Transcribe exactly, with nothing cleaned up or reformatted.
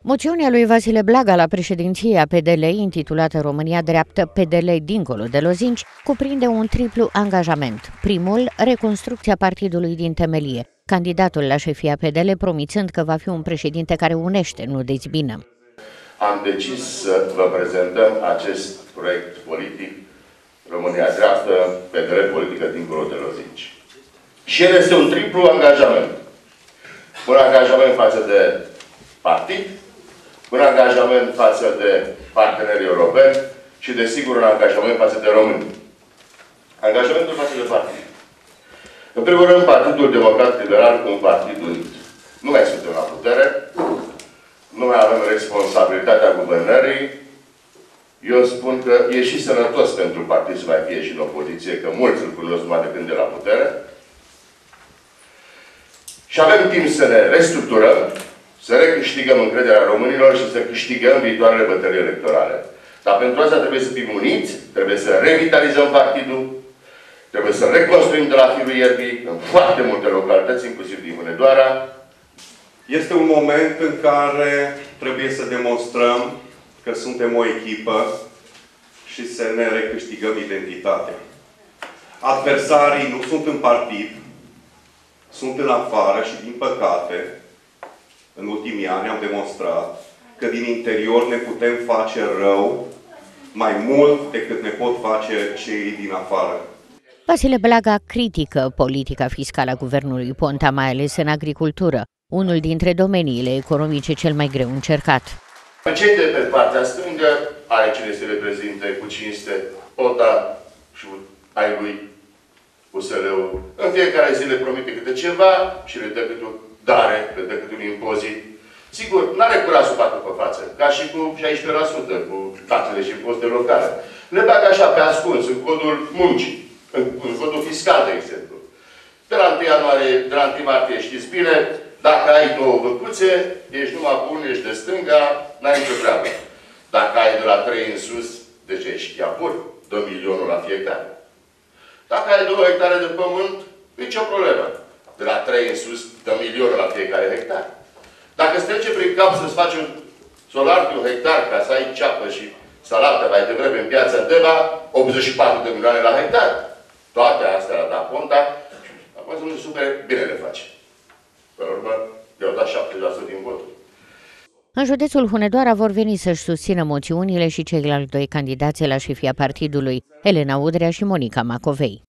Moțiunea lui Vasile Blaga la președinția P D L, intitulată România dreaptă, P D L dincolo de lozinci, cuprinde un triplu angajament. Primul, reconstrucția partidului din temelie, candidatul la șefia P D L promițând că va fi un președinte care unește, nu dezbină. Am decis să vă prezentăm acest proiect politic, România dreaptă, P D L politică dincolo de lozinci. Și el este un triplu angajament. Un angajament față de partid, un angajament față de partenerii europeni și, desigur, un angajament față de români. Angajamentul față de partid. În primul rând, Partidul Democrat Liberal, un partid unit. Nu mai suntem la putere, nu mai avem responsabilitatea guvernării. Eu spun că e și sănătos pentru partid să mai fie și în opoziție, că mulți îl cunosc numai de când e la putere. Și avem timp să ne restructurăm, să recâștigăm încrederea românilor și să câștigăm viitoarele bătălii electorale. Dar pentru asta trebuie să fim uniți, trebuie să revitalizăm partidul, trebuie să reconstruim de la firul ierbii în foarte multe localități, inclusiv din Hunedoara. Este un moment în care trebuie să demonstrăm că suntem o echipă și să ne recâștigăm identitatea. Adversarii nu sunt în partid, sunt în afară și, din păcate, în ultimii ani am demonstrat că din interior ne putem face rău mai mult decât ne pot face cei din afară. Vasile Blaga critică politica fiscală a guvernului Ponta, mai ales în agricultură, unul dintre domeniile economice cel mai greu încercat. Cei de pe partea stângă are cine se reprezinte cu cinste, Ponta și ai lui U S L-ul. În fiecare zi le promite câte ceva și le dă câte o dare, le dă câte un impozit. Sigur, n-are curaj să facă pe față, ca și cu șaisprezece la sută, cu taxele și impozite locale. Le bagă așa pe ascuns, în codul muncii, în, în codul fiscal, de exemplu. De la întâi ianuarie, de la întâi martie, știți bine, dacă ai două văcuțe, ești numai bun, ești de stânga, n-ai nicio treabă. Dacă ai de la trei în sus, deci ești chiar dă milionul la fiecare. Dacă ai două hectare de pământ, nicio problemă. De la trei în sus, dă milionul la fiecare hectar. Dacă îți trece prin cap să-ți faci un solar de un hectar ca să ai ceapă și salată mai devreme în piața Deva, optzeci și patru de milioane la hectar. Toate astea la da Ponta și acum să nu se supere, bine le face. Pe urmă, i-au dat șaptezeci la sută din voturi. În județul Hunedoara vor veni să-și susțină moțiunile și ceilalți doi candidați la șefia partidului, Elena Udrea și Monica Macovei.